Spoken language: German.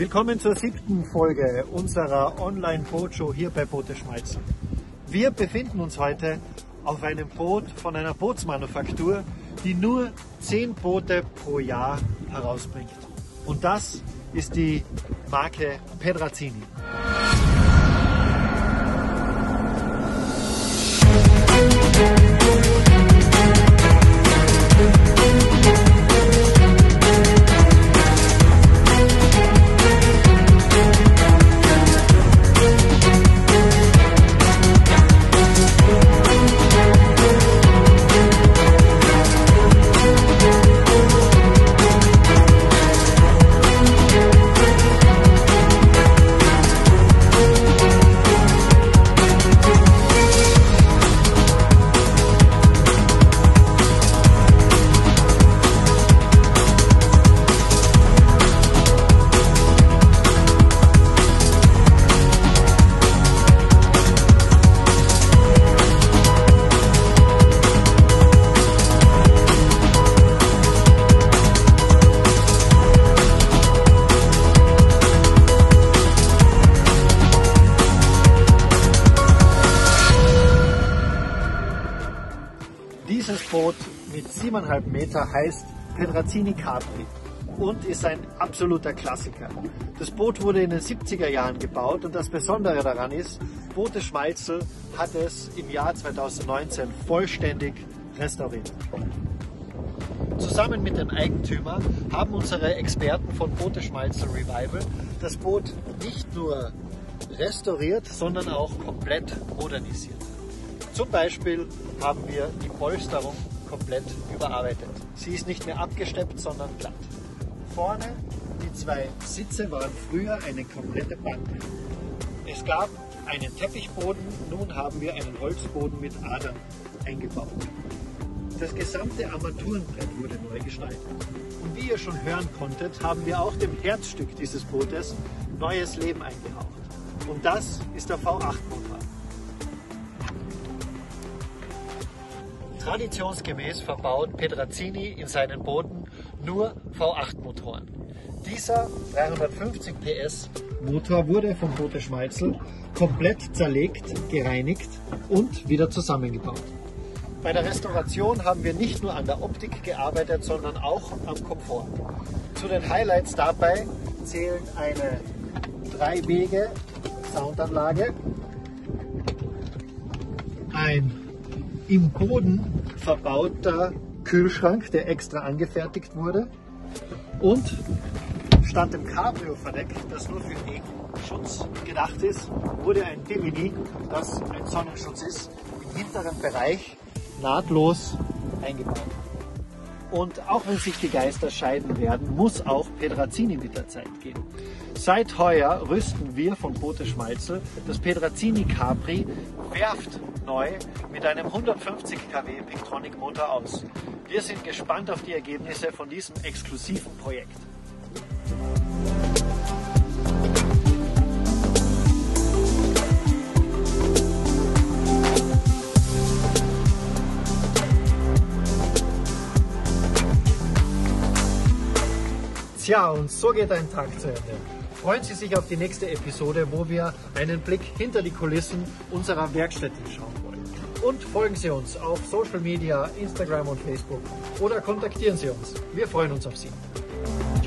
Willkommen zur 7. Folge unserer Online-Bootshow hier bei Boote Schmalzel. Wir befinden uns heute auf einem Boot von einer Bootsmanufaktur, die nur 10 Boote pro Jahr herausbringt. Und das ist die Marke Pedrazzini. Dieses Boot mit 7,5 Meter heißt Pedrazzini Capri und ist ein absoluter Klassiker. Das Boot wurde in den 70er Jahren gebaut und das Besondere daran ist, Boote Schmalzel hat es im Jahr 2019 vollständig restauriert. Zusammen mit dem Eigentümer haben unsere Experten von Boote Schmalzel Revival das Boot nicht nur restauriert, sondern auch komplett modernisiert. Zum Beispiel haben wir die Polsterung komplett überarbeitet. Sie ist nicht mehr abgesteppt, sondern glatt. Vorne die 2 Sitze waren früher eine komplette Bank. Es gab einen Teppichboden, nun haben wir einen Holzboden mit Adern eingebaut. Das gesamte Armaturenbrett wurde neu gestaltet. Und wie ihr schon hören konntet, haben wir auch dem Herzstück dieses Bootes neues Leben eingehaucht. Und das ist der V8-Motor. Traditionsgemäß verbaut Pedrazzini in seinen Booten nur V8-Motoren. Dieser 350 PS Motor wurde von Boote Schmalzel komplett zerlegt, gereinigt und wieder zusammengebaut. Bei der Restauration haben wir nicht nur an der Optik gearbeitet, sondern auch am Komfort. Zu den Highlights dabei zählen eine 3-Wege-Soundanlage, ein im Boden verbauter Kühlschrank, der extra angefertigt wurde, und statt dem Cabrio-Verdeck, das nur für Regenschutz gedacht ist, wurde ein Bimini, das ein Sonnenschutz ist, im hinteren Bereich nahtlos eingebaut. Und auch wenn sich die Geister scheiden werden, muss auch Pedrazzini mit der Zeit gehen. Seit heuer rüsten wir von Boote Schmalzel das Pedrazzini Capri werftneu mit einem 150 kW Pictronic Motor aus. Wir sind gespannt auf die Ergebnisse von diesem exklusiven Projekt. Tja, und so geht ein Tag zu Ende. Freuen Sie sich auf die nächste Episode, wo wir einen Blick hinter die Kulissen unserer Werkstätte schauen wollen. Und folgen Sie uns auf Social Media, Instagram und Facebook oder kontaktieren Sie uns. Wir freuen uns auf Sie.